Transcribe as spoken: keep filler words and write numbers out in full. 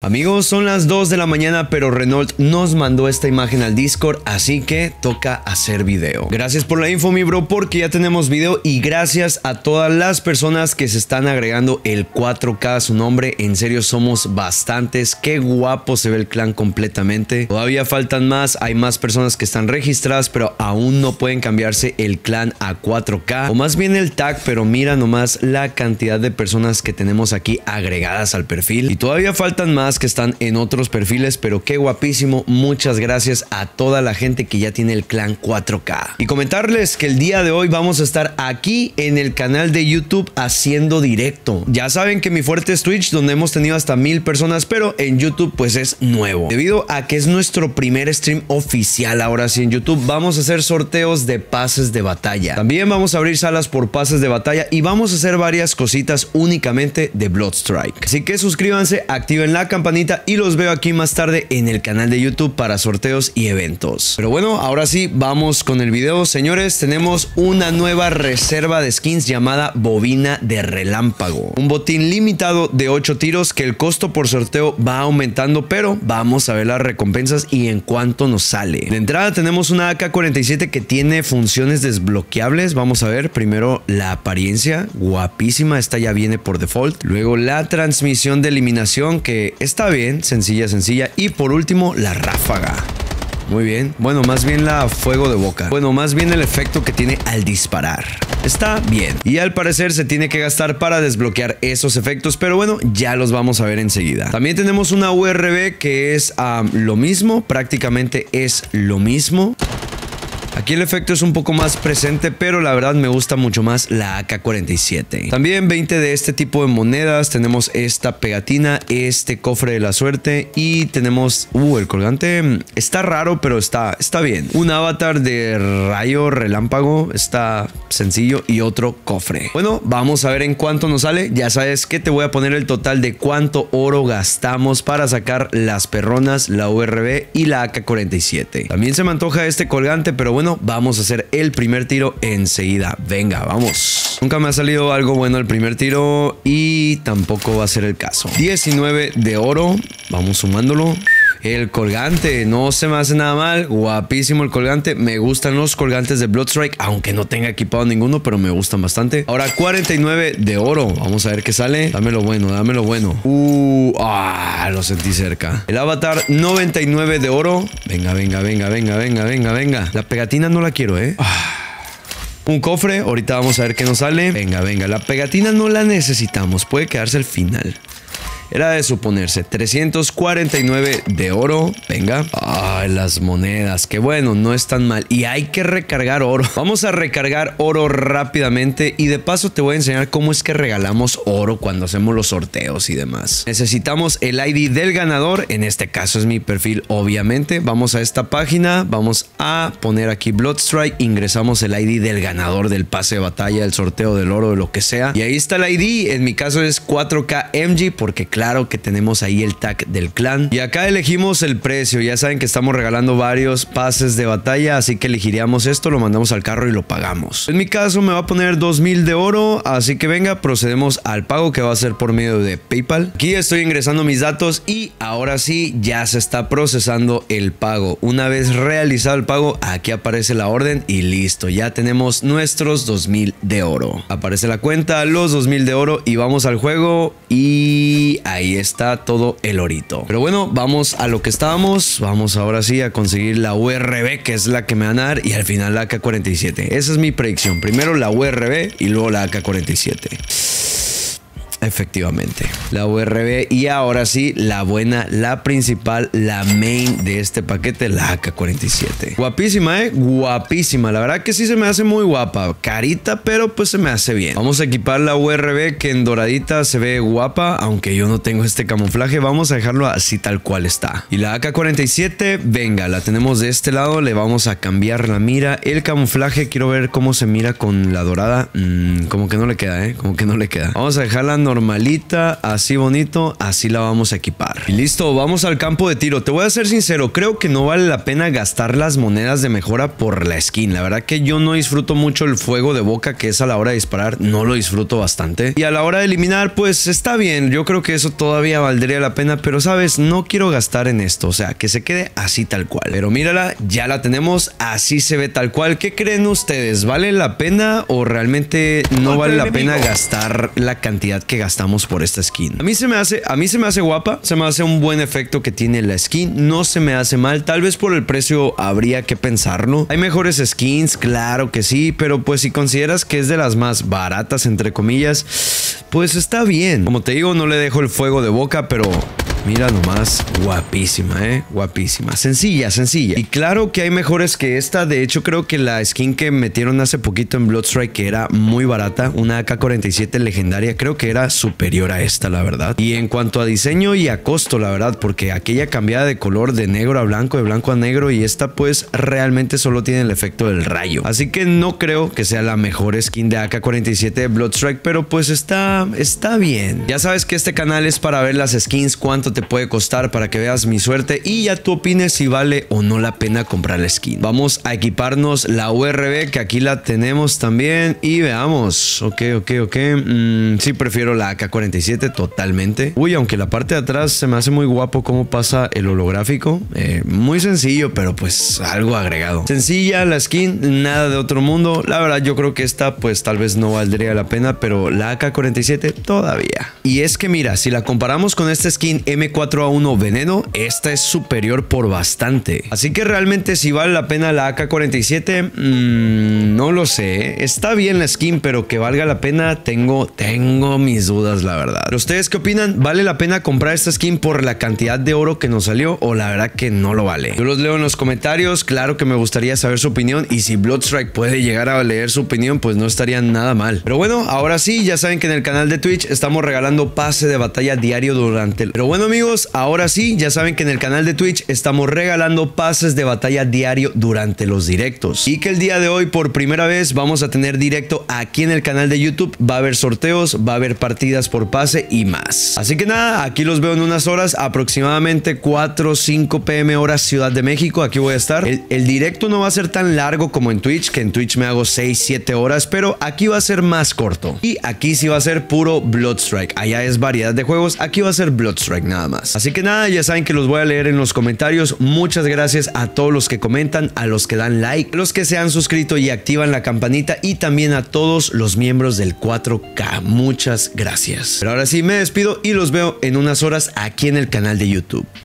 Amigos, son las dos de la mañana, pero Renault nos mandó esta imagen al Discord, así que toca hacer video. Gracias por la info, mi bro, porque ya tenemos video, y gracias a todas las personas que se están agregando el cuatro K a su nombre. En serio, somos bastantes. Qué guapo se ve el clan completamente. Todavía faltan más, hay más personas que están registradas, pero aún no pueden cambiarse el clan a cuatro K, o más bien el tag, pero mira nomás la cantidad de personas que tenemos aquí agregadas al perfil, y todavía faltan más que están en otros perfiles, pero qué guapísimo. Muchas gracias a toda la gente que ya tiene el clan cuatro K. Y comentarles que el día de hoy vamos a estar aquí en el canal de YouTube haciendo directo. Ya saben que mi fuerte es Twitch, donde hemos tenido hasta mil personas, pero en YouTube pues es nuevo, debido a que es nuestro primer stream oficial. Ahora sí, en YouTube vamos a hacer sorteos de pases de batalla. También vamos a abrir salas por pases de batalla, y vamos a hacer varias cositas únicamente de Bloodstrike. Así que suscríbanse, activen la campanita, y los veo aquí más tarde en el canal de YouTube para sorteos y eventos. Pero bueno, ahora sí, vamos con el video. Señores, tenemos una nueva reserva de skins llamada Bobina de Relámpago. Un botín limitado de ocho tiros, que el costo por sorteo va aumentando, pero vamos a ver las recompensas y en cuánto nos sale. De entrada tenemos una A K cuarenta y siete que tiene funciones desbloqueables. Vamos a ver primero la apariencia, guapísima, esta ya viene por default. Luego la transmisión de eliminación, que está bien, sencilla, sencilla. Y por último, la ráfaga. Muy bien. Bueno, más bien la fuego de boca. Bueno, más bien el efecto que tiene al disparar. Está bien. Y al parecer se tiene que gastar para desbloquear esos efectos, pero bueno, ya los vamos a ver enseguida. También tenemos una U R B que es um, lo mismo, prácticamente es lo mismo. Aquí el efecto es un poco más presente, pero la verdad me gusta mucho más la A K cuarenta y siete. También veinte de este tipo de monedas. Tenemos esta pegatina, este cofre de la suerte, y tenemos... Uh, el colgante está raro, pero está, está bien. Un avatar de rayo relámpago, está sencillo, y otro cofre. Bueno, vamos a ver en cuánto nos sale. Ya sabes que te voy a poner el total de cuánto oro gastamos para sacar las perronas, la U R B y la A K cuarenta y siete. También se me antoja este colgante, pero bueno, vamos a hacer el primer tiro enseguida. Venga, vamos. Nunca me ha salido algo bueno el primer tiro, y tampoco va a ser el caso. diecinueve de oro. Vamos sumándolo. El colgante no se me hace nada mal. Guapísimo el colgante. Me gustan los colgantes de Bloodstrike, aunque no tenga equipado ninguno, pero me gustan bastante. Ahora cuarenta y nueve de oro. Vamos a ver qué sale. Dámelo bueno, dámelo bueno. Uh, ah, lo sentí cerca. El avatar noventa y nueve de oro. Venga, venga, venga, venga, venga, venga, venga. La pegatina no la quiero, eh. Ah. Un cofre. Ahorita vamos a ver qué nos sale. Venga, venga. La pegatina no la necesitamos. Puede quedarse al final. Era de suponerse. trescientos cuarenta y nueve de oro. Venga. Ay, las monedas. Que bueno, no es tan mal. Y hay que recargar oro. Vamos a recargar oro rápidamente. Y de paso te voy a enseñar cómo es que regalamos oro cuando hacemos los sorteos y demás. Necesitamos el I D del ganador. En este caso es mi perfil, obviamente. Vamos a esta página. Vamos a poner aquí Bloodstrike. Ingresamos el I D del ganador del pase de batalla, del sorteo del oro, de lo que sea. Y ahí está el I D. En mi caso es cuatro K M G, porque claro que tenemos ahí el tag del clan. Y acá elegimos el precio. Ya saben que estamos regalando varios pases de batalla, así que elegiríamos esto, lo mandamos al carro y lo pagamos. En mi caso me va a poner dos mil de oro, así que venga, procedemos al pago, que va a ser por medio de PayPal. Aquí estoy ingresando mis datos, y ahora sí ya se está procesando el pago. Una vez realizado el pago, aquí aparece la orden y listo, ya tenemos nuestros dos mil de oro. Aparece la cuenta, los dos mil de oro, y vamos al juego, y ahí está todo el orito. Pero bueno, vamos a lo que estábamos. Vamos ahora sí a conseguir la U R B, que es la que me van a dar, y al final la A K cuarenta y siete. Esa es mi predicción. Primero la U R B y luego la A K cuarenta y siete. Efectivamente, la U R B, y ahora sí, la buena, la principal, la main de este paquete, la A K cuarenta y siete. Guapísima, eh, guapísima. La verdad que sí se me hace muy guapa. Carita, pero pues se me hace bien. Vamos a equipar la U R B, que en doradita se ve guapa, aunque yo no tengo este camuflaje. Vamos a dejarlo así tal cual está. Y la A K cuarenta y siete, venga, la tenemos de este lado. Le vamos a cambiar la mira, el camuflaje. Quiero ver cómo se mira con la dorada. mm, Como que no le queda, eh, como que no le queda. Vamos a dejarla normal normalita, así bonito, así la vamos a equipar. Y listo, vamos al campo de tiro. Te voy a ser sincero, creo que no vale la pena gastar las monedas de mejora por la skin. La verdad que yo no disfruto mucho el fuego de boca que es a la hora de disparar, no lo disfruto bastante. Y a la hora de eliminar, pues está bien, yo creo que eso todavía valdría la pena, pero sabes, no quiero gastar en esto, o sea, que se quede así tal cual. Pero mírala, ya la tenemos, así se ve tal cual. ¿Qué creen ustedes? ¿Vale la pena o realmente no vale la pena gastar la cantidad que gastamos por esta skin? A mí se me hace, a mí se me hace guapa, se me hace un buen efecto que tiene la skin, no se me hace mal, tal vez por el precio habría que pensarlo. Hay mejores skins, claro que sí, pero pues si consideras que es de las más baratas, entre comillas, pues está bien. Como te digo, no le dejo el fuego de boca, pero mira nomás, guapísima, eh, guapísima, sencilla, sencilla. Y claro que hay mejores que esta. De hecho, creo que la skin que metieron hace poquito en Bloodstrike, que era muy barata, una A K cuarenta y siete legendaria, creo que era superior a esta, la verdad. Y en cuanto a diseño y a costo, la verdad, porque aquella cambiaba de color de negro a blanco, de blanco a negro, y esta pues realmente solo tiene el efecto del rayo. Así que no creo que sea la mejor skin de A K cuarenta y siete de Bloodstrike, pero pues está, está bien. Ya sabes que este canal es para ver las skins, cuánto te puede costar, para que veas mi suerte y ya tú opines si vale o no la pena comprar la skin. Vamos a equiparnos la U R B, que aquí la tenemos también, y veamos. Ok, ok, ok. Mm, sí, prefiero la A K cuarenta y siete totalmente. Uy, aunque la parte de atrás se me hace muy guapo cómo pasa el holográfico. Eh, muy sencillo, pero pues algo agregado. Sencilla la skin, nada de otro mundo. La verdad, yo creo que esta pues tal vez no valdría la pena, pero la A K cuarenta y siete todavía. Y es que mira, si la comparamos con esta skin M cuatro A uno Veneno, esta es superior por bastante. Así que realmente si vale la pena la A K cuarenta y siete, mmm, no lo sé. Está bien la skin, pero que valga la pena, tengo, tengo mis dudas, la verdad. ¿Ustedes qué opinan? ¿Vale la pena comprar esta skin por la cantidad de oro que nos salió o la verdad que no lo vale? Yo los leo en los comentarios, claro que me gustaría saber su opinión, y si Bloodstrike puede llegar a leer su opinión, pues no estaría nada mal. Pero bueno, ahora sí, ya saben que en el canal de Twitch estamos regalando pase de batalla diario durante el... Pero bueno amigos, ahora sí, ya saben que en el canal de Twitch estamos regalando pases de batalla diario durante los directos, y que el día de hoy por primera vez vamos a tener directo aquí en el canal de YouTube. Va a haber sorteos, va a haber partidas por pase y más. Así que nada, aquí los veo en unas horas, aproximadamente cuatro o cinco p m horas Ciudad de México. Aquí voy a estar. El, el directo no va a ser tan largo como en Twitch, que en Twitch me hago seis siete horas, pero aquí va a ser más corto. Y aquí sí va a ser puro Bloodstrike. Allá es variedad de juegos, aquí va a ser Bloodstrike nada más. Así que nada, ya saben que los voy a leer en los comentarios. Muchas gracias a todos los que comentan, a los que dan like, a los que se han suscrito y activan la campanita, y también a todos los miembros del cuatro K. Muchas gracias. Pero ahora sí me despido y los veo en unas horas aquí en el canal de YouTube.